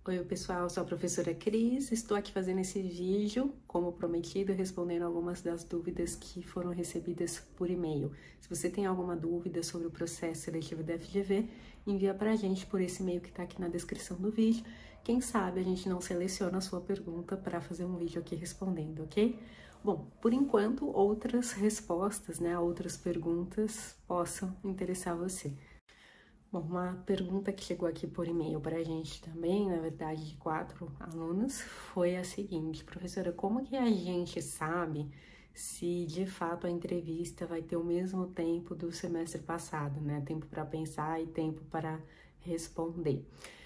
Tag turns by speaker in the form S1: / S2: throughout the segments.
S1: Oi pessoal, sou a professora Cris, estou aqui fazendo esse vídeo, como prometido, respondendo algumas das dúvidas que foram recebidas por e-mail. Se você tem alguma dúvida sobre o processo seletivo da FGV, envia pra gente por esse e-mail que tá aqui na descrição do vídeo. Quem sabe a gente não seleciona a sua pergunta para fazer um vídeo aqui respondendo, ok? Bom, por enquanto, outras respostas, né, a outras perguntas possam interessar você. Bom, uma pergunta que chegou aqui por e-mail para a gente também, na verdade, de 4 alunos, foi a seguinte: professora, como que a gente sabe se de fato a entrevista vai ter o mesmo tempo do semestre passado, né? Tempo para pensar e tempo para responder.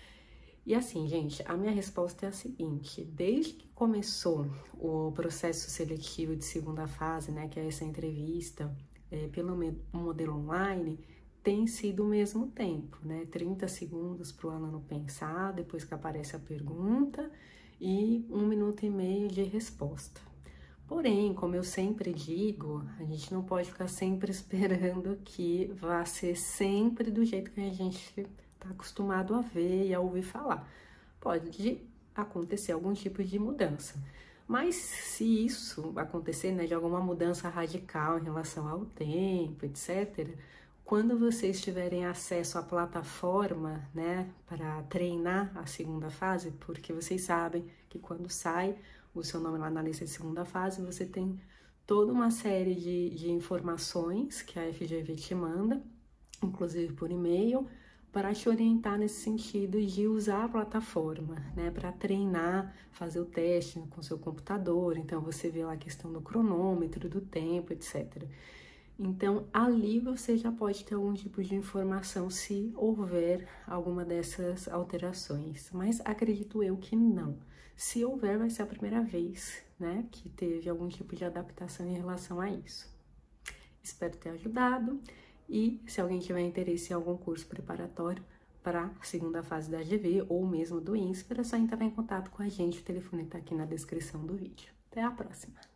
S1: E assim, gente, a minha resposta é a seguinte: desde que começou o processo seletivo de segunda fase, né, que é essa entrevista pelo modelo online, tem sido o mesmo tempo, né? 30 segundos para o aluno pensar, depois que aparece a pergunta, e 1 minuto e meio de resposta. Porém, como eu sempre digo, a gente não pode ficar sempre esperando que vá ser sempre do jeito que a gente está acostumado a ver e a ouvir falar. Pode acontecer algum tipo de mudança. Mas se isso acontecer, né, de alguma mudança radical em relação ao tempo, etc., quando vocês tiverem acesso à plataforma, né, para treinar a segunda fase, porque vocês sabem que quando sai o seu nome lá na lista de segunda fase, você tem toda uma série de informações que a FGV te manda, inclusive por e-mail, para te orientar nesse sentido de usar a plataforma, né, para treinar, fazer o teste com o seu computador. Então, você vê lá a questão do cronômetro, do tempo, etc. Então, ali você já pode ter algum tipo de informação se houver alguma dessas alterações, mas acredito eu que não. Se houver, vai ser a primeira vez, né, que teve algum tipo de adaptação em relação a isso. Espero ter ajudado e se alguém tiver interesse em algum curso preparatório para a segunda fase da GV ou mesmo do INSPER, é só entrar em contato com a gente, o telefone está aqui na descrição do vídeo. Até a próxima!